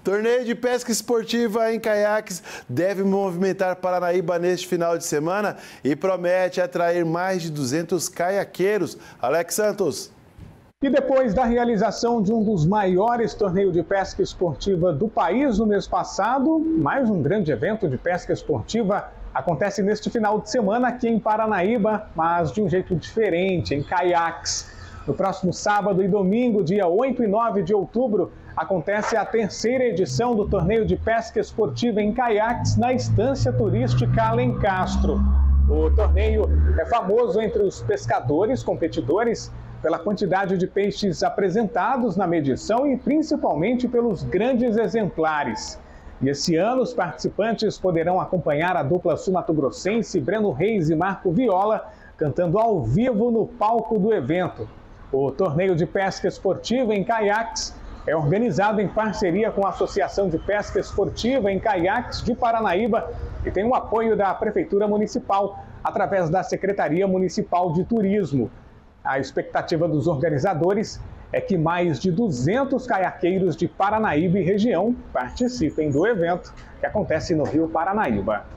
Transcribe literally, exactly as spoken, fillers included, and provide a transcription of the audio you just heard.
Torneio de pesca esportiva em caiaques deve movimentar Paranaíba neste final de semana e promete atrair mais de duzentos caiaqueiros. Alex Santos. E depois da realização de um dos maiores torneios de pesca esportiva do país no mês passado, mais um grande evento de pesca esportiva acontece neste final de semana aqui em Paranaíba, mas de um jeito diferente, em caiaques. No próximo sábado e domingo, dia oito e nove de outubro, acontece a terceira edição do torneio de pesca esportiva em caiaques na Estância Turística Alencastro. O torneio é famoso entre os pescadores competidores pela quantidade de peixes apresentados na medição e principalmente pelos grandes exemplares. E esse ano os participantes poderão acompanhar a dupla sul-mato-grossense Breno Reis e Marco Viola cantando ao vivo no palco do evento. O torneio de pesca esportiva em caiaques é organizado em parceria com a Associação de Pesca Esportiva em Caiaques de Paranaíba e tem o apoio da Prefeitura Municipal através da Secretaria Municipal de Turismo. A expectativa dos organizadores é que mais de duzentos caiaqueiros de Paranaíba e região participem do evento que acontece no Rio Paranaíba.